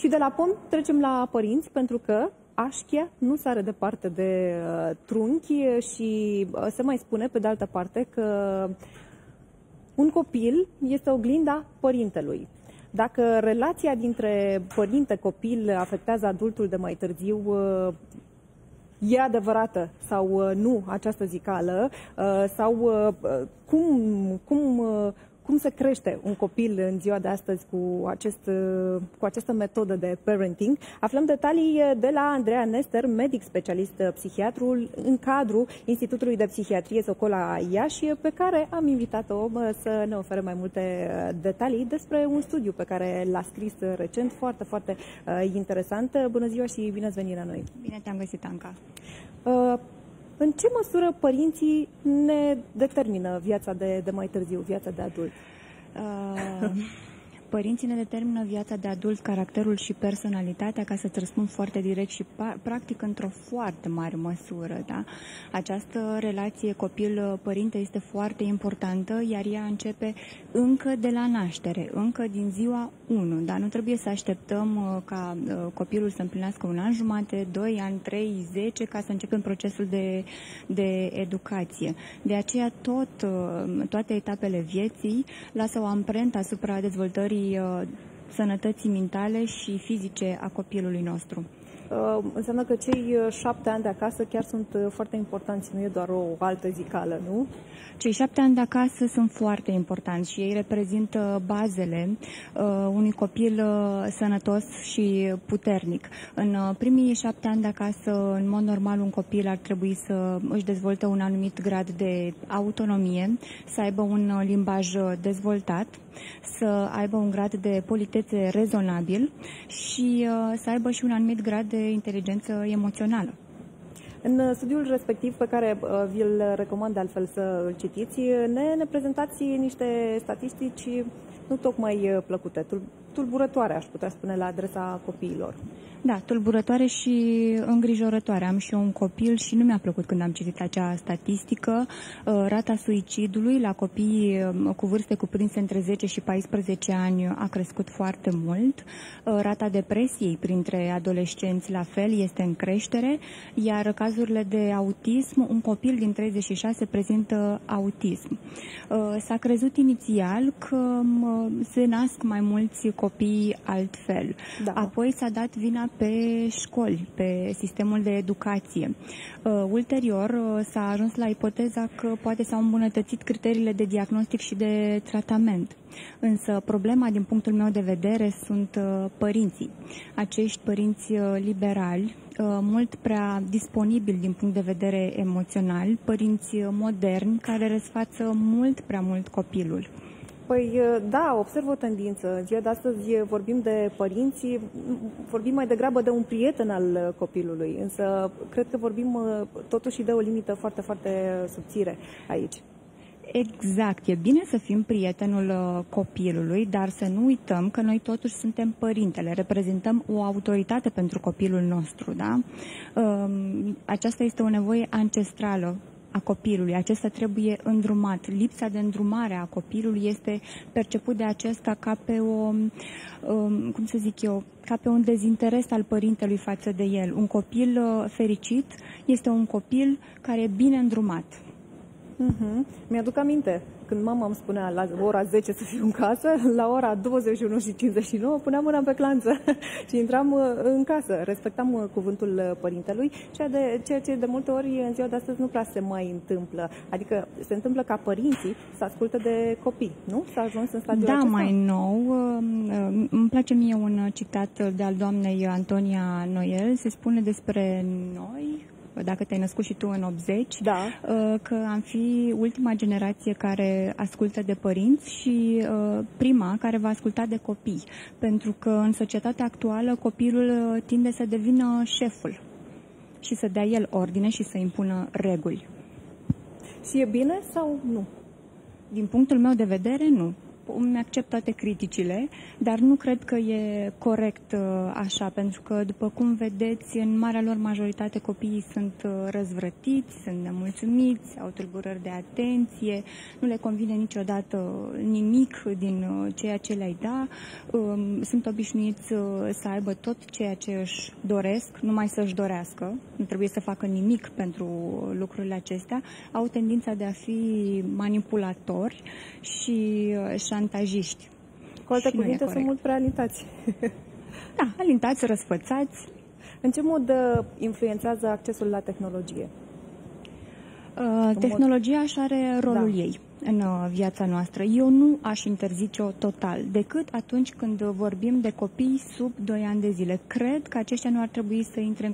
Și de la pom trecem la părinți, pentru că așchia nu sare departe de trunchi și se mai spune, pe de altă parte, că un copil este oglinda părintelui. Dacă relația dintre părinte-copil afectează adultul de mai târziu, e adevărată sau nu această zicală, sau cum se crește un copil în ziua de astăzi cu această metodă de parenting? Aflăm detalii de la Andreea Nester, medic specialist psihiatru în cadrul Institutului de Psihiatrie Socola Iași, pe care am invitat-o să ne ofere mai multe detalii despre un studiu pe care l-a scris recent, foarte, foarte interesant. Bună ziua și bine ați venit la noi! Bine te-am găsit, Anca! În ce măsură părinții ne determină viața de mai târziu, viața de adult? Părinții ne determină viața de adult, caracterul și personalitatea, ca să-ți răspund foarte direct și practic într-o foarte mare măsură. Da? Această relație copil-părinte este foarte importantă, iar ea începe încă de la naștere, încă din ziua 1. Dar nu trebuie să așteptăm ca copilul să împlinească 1 an jumate, 2 ani, 3, 10, ca să începem procesul de educație. De aceea toate etapele vieții lasă o amprentă asupra dezvoltării sănătății mentale și fizice a copilului nostru. Înseamnă că cei 7 ani de acasă chiar sunt foarte importanți, nu e doar o altă zicală, nu? Cei 7 ani de acasă sunt foarte importanți și ei reprezintă bazele unui copil sănătos și puternic. În primii 7 ani de acasă, în mod normal, un copil ar trebui să își dezvolte un anumit grad de autonomie, să aibă un limbaj dezvoltat, să aibă un grad de politețe rezonabil și să aibă și un anumit grad de inteligență emoțională. În studiul respectiv, pe care vi-l recomand de altfel să îl citiți, ne prezentați niște statistici nu tocmai plăcute, tulburătoare, aș putea spune, la adresa copiilor. Da, tulburătoare și îngrijorătoare. Am și eu un copil și nu mi-a plăcut când am citit acea statistică. Rata suicidului la copii cu vârste cuprinse între 10 și 14 ani a crescut foarte mult. Rata depresiei printre adolescenți la fel este în creștere, iar cazurile de autism, un copil din 36 prezintă autism. S-a crezut inițial că se nasc mai mulți copii altfel. Da. Apoi s-a dat vina pe școli, pe sistemul de educație. Ulterior s-a ajuns la ipoteza că poate s-au îmbunătățit criteriile de diagnostic și de tratament. Însă problema, din punctul meu de vedere, sunt părinții. Acești părinți liberali, mult prea disponibili din punct de vedere emoțional, părinți moderni care răsfață mult prea mult copilul. Păi da, observ o tendință. În ziua de astăzi vorbim de părinți, vorbim mai degrabă de un prieten al copilului, însă cred că vorbim totuși de o limită foarte, foarte subțire aici. Exact, e bine să fim prietenul copilului, dar să nu uităm că noi totuși suntem părintele, reprezentăm o autoritate pentru copilul nostru, da? Aceasta este o nevoie ancestrală a copilului, acesta trebuie îndrumat. Lipsa de îndrumare a copilului este perceput de acesta ca pe ca pe un dezinteres al părintelui față de el. Un copil fericit este un copil care e bine îndrumat. Mi-aduc aminte, când mama îmi spunea la ora 10 să fiu în casă, la ora 21:59 puneam mâna pe clanță și intram în casă. Respectam cuvântul părintelui, ceea ce de multe ori în ziua de astăzi nu prea se mai întâmplă. Adică se întâmplă ca părinții să asculte de copii, nu? S-a ajuns în stadiul acesta? Mai nou. Îmi place mie un citat de-al doamnei Antonia Noel. Se spune despre noi, dacă te-ai născut și tu în 80, da, că am fi ultima generație care ascultă de părinți și prima care va asculta de copii. Pentru că în societatea actuală copilul tinde să devină șeful și să dea el ordine și să impună reguli. Și e bine sau nu? Din punctul meu de vedere, nu. îmi accept toate criticile, dar nu cred că e corect așa, pentru că, după cum vedeți, în marea lor majoritate copiii sunt răzvrătiți, sunt nemulțumiți, au tulburări de atenție, nu le convine niciodată nimic din ceea ce le-ai da, sunt obișnuiți să aibă tot ceea ce își doresc, numai să-și dorească, nu trebuie să facă nimic pentru lucrurile acestea, au tendința de a fi manipulatori și șantajiști. Cu alte cuvinte, sunt mult prea alintați. Da, alintați, răsfățați. În ce mod influențează accesul la tehnologie? Tehnologia își are rolul ei în viața noastră. Eu nu aș interzice-o total, decât atunci când vorbim de copii sub 2 ani de zile. Cred că aceștia nu ar trebui să intre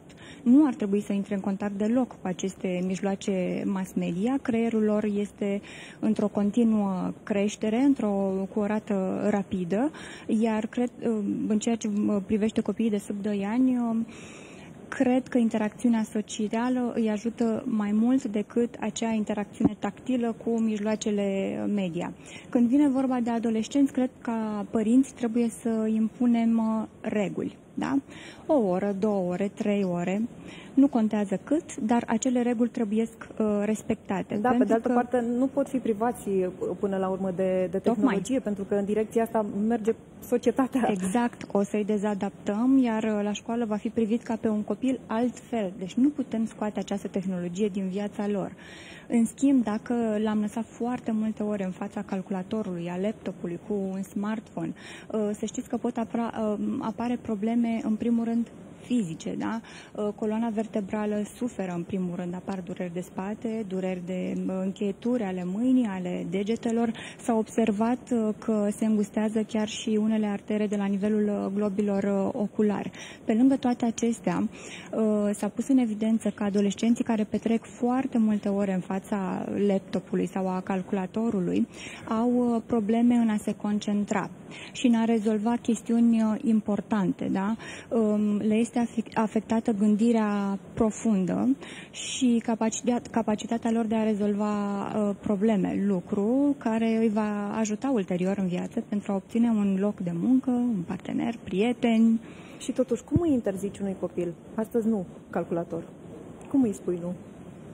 în contact deloc cu aceste mijloace mass media. Creierul lor este într-o continuă creștere, cu o rată rapidă, iar cred, în ceea ce privește copiii de sub 2 ani, cred că interacțiunea socială îi ajută mai mult decât acea interacțiune tactilă cu mijloacele media. Când vine vorba de adolescenți, cred că ca părinți trebuie să impunem reguli. Da? 1 oră, 2 ore, 3 ore, nu contează cât, dar acele reguli trebuie respectate. Da, pe de altă parte nu pot fi privați până la urmă de tehnologie, pentru că în direcția asta merge societatea. Exact, o să-i dezadaptăm, iar la școală va fi privit ca pe un copil altfel. Deci nu putem scoate această tehnologie din viața lor. În schimb, dacă l-am lăsat foarte multe ore în fața calculatorului, a laptopului, cu un smartphone, să știți că pot apare probleme, în primul rând, fizice, da? Coloana vertebrală suferă în primul rând, apar dureri de spate, dureri de încheieturi ale mâinii, ale degetelor. S-a observat că se îngustează chiar și unele artere de la nivelul globilor oculari. Pe lângă toate acestea, s-a pus în evidență că adolescenții care petrec foarte multe ore în fața laptopului sau a calculatorului au probleme în a se concentra și în a rezolva chestiuni importante, da? Le este afectată gândirea profundă și capacitatea lor de a rezolva probleme, lucru care îi va ajuta ulterior în viață pentru a obține un loc de muncă, un partener, prieteni. Și totuși, cum îi interzici unui copil? Astăzi nu, calculator. Cum îi spui nu?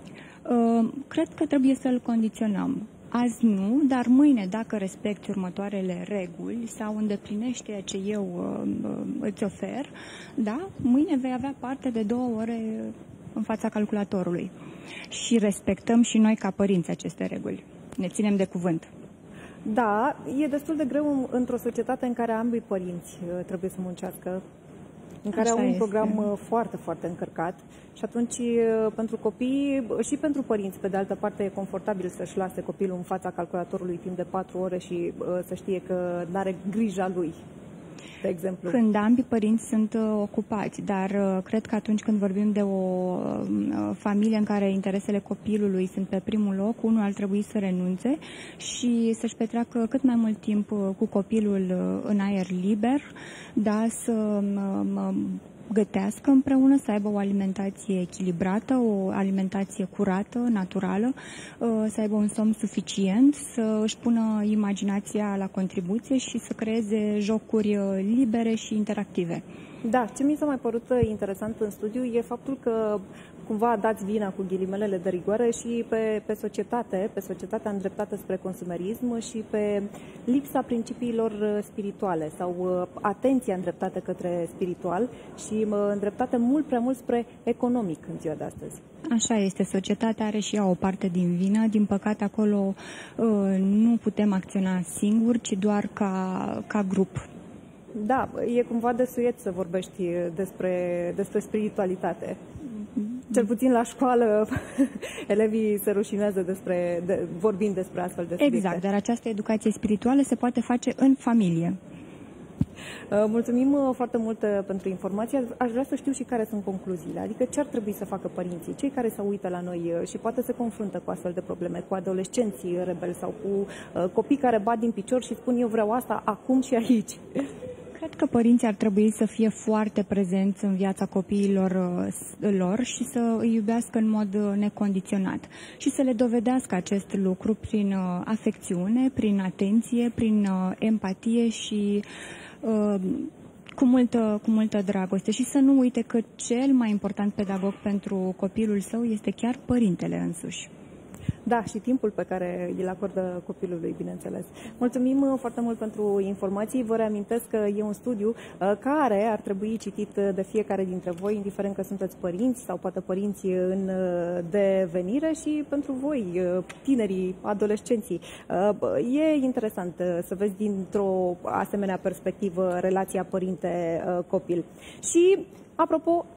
Cred că trebuie să-l condiționăm. Azi nu, dar mâine, dacă respecti următoarele reguli sau îndeplinești ceea ce eu îți ofer, da, mâine vei avea parte de 2 ore în fața calculatorului. Și respectăm și noi ca părinți aceste reguli. Ne ținem de cuvânt. Da, e destul de greu într-o societate în care ambii părinți trebuie să muncească, în care au un program foarte, foarte încărcat și atunci pentru copii și pentru părinți, pe de altă parte, e confortabil să-și lase copilul în fața calculatorului timp de 4 ore și să știe că n-are grija lui, de exemplu. Când ambii părinți sunt ocupați, dar cred că atunci când vorbim de o familie în care interesele copilului sunt pe primul loc, unul ar trebui să renunțe și să-și petreacă cât mai mult timp cu copilul în aer liber, da, să gătească împreună, să aibă o alimentație echilibrată, o alimentație curată, naturală, să aibă un somn suficient, să își pună imaginația la contribuție și să creeze jocuri libere și interactive. Da, ce mi s-a mai părut interesant în studiu e faptul că cumva dați vina cu ghilimelele de rigoare și pe societatea îndreptată spre consumerism și pe lipsa principiilor spirituale sau atenția îndreptată către spiritual și îndreptate mult prea mult spre economic în ziua de astăzi. Așa este, societatea are și ea o parte din vină. Din păcate acolo nu putem acționa singuri, ci doar ca grup. Da, e cumva desuiet să vorbești despre spiritualitate. Cel puțin la școală, elevii se rușinează vorbind despre astfel de subiecte. Exact, dar această educație spirituală se poate face în familie. Mulțumim foarte mult pentru informație. Aș vrea să știu și care sunt concluziile. Adică ce ar trebui să facă părinții, cei care se uită la noi și poate se confruntă cu astfel de probleme, cu adolescenții rebeli sau cu copii care bat din picior și spun eu vreau asta acum și aici. Cred că părinții ar trebui să fie foarte prezenți în viața copiilor lor și să îi iubească în mod necondiționat și să le dovedească acest lucru prin afecțiune, prin atenție, prin empatie și cu multă dragoste și să nu uite că cel mai important pedagog pentru copilul său este chiar părintele însuși. Da, și timpul pe care îl acordă copilului, bineînțeles. Mulțumim foarte mult pentru informații. Vă reamintesc că e un studiu care ar trebui citit de fiecare dintre voi, indiferent că sunteți părinți sau poate părinți în devenire și pentru voi, tinerii, adolescenții. E interesant să vezi dintr-o asemenea perspectivă relația părinte-copil. Și, apropo,